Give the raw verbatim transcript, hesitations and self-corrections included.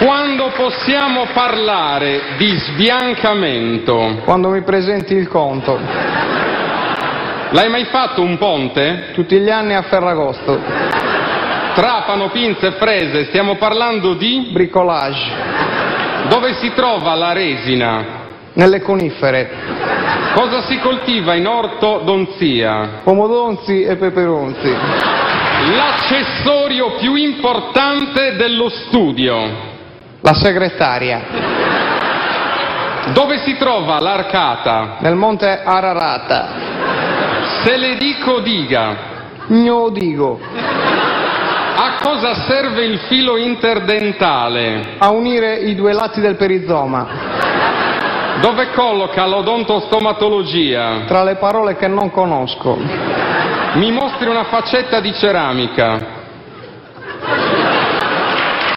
Quando possiamo parlare di sbiancamento? Quando mi presenti il conto. L'hai mai fatto un ponte? Tutti gli anni a Ferragosto. Trapano, Pinze, Frese, stiamo parlando di? Bricolage. Dove si trova la resina? Nelle conifere. Cosa si coltiva in orto Donzia? Pomodonzi e peperonzi. L'accessorio più importante dello studio? La segretaria. Dove si trova l'Arcata? Nel monte Ararata. Se le dico diga. Gno digo. A cosa serve il filo interdentale? A unire i due lati del perizoma. Dove colloca l'odontostomatologia? Tra le parole che non conosco. Mi mostri una faccetta di ceramica.